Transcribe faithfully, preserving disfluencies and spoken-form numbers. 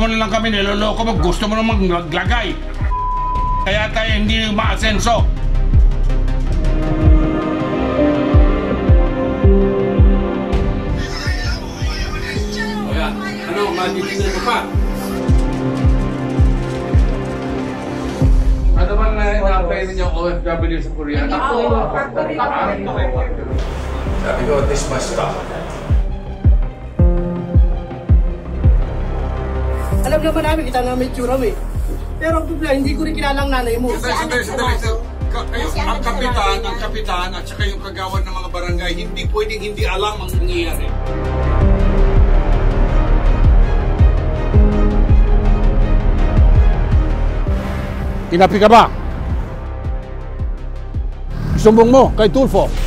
mo na lang kami, niloloko mo, gusto mo namang maglagay. Kaya tayo hindi umaasenso. Ayan, ano, magigitin mo pa? Ano ba na ina-apply ninyo O F W sa Korea? Oo, factory. Sabi ko, this must stop. Alam naman namin, kita namin tsura mo eh. Pero ang problema, hindi ko rin kilala ang nanay mo. Sandali, sandali, sandali, sandali. Ka- kayo, ang kapitan, ang kapitan at saka yung kagawad ng mga barangay, hindi pwedeng hindi alam ang nangyayari. Inapi ka ba? Sumbong mo kay Tulfo.